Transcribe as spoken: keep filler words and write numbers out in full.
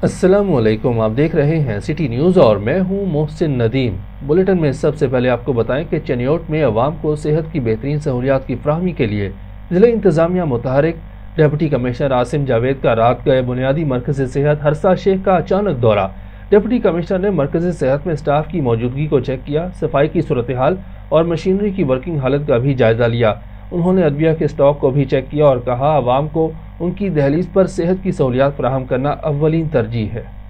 अस्सलामुअलैकुम, आप देख रहे हैं सिटी न्यूज़ और मैं हूं मोहसिन नदीम। बुलेटिन में सबसे पहले आपको बताएं कि चनियोट में अवाम को सेहत की बेहतरीन सहूलियात की फ्राहमी के लिए जिला इंतजामिया मुतहरिक डिप्टी कमिश्नर आसिम जावेद का रात गए बुनियादी मरकज़ सेहत हरसा शेख का अचानक दौरा। डिप्टी कमिश्नर ने मरकज़ सेहत में स्टाफ की मौजूदगी को चेक किया, सफाई की सूरत हाल और मशीनरी की वर्किंग हालत का भी जायजा लिया। उन्होंने अदविया के स्टॉक को भी चेक किया और कहा, आवाम को उनकी दहलीज पर सेहत की सहूलियात फराहम करना अव्वलीन तरजीह है।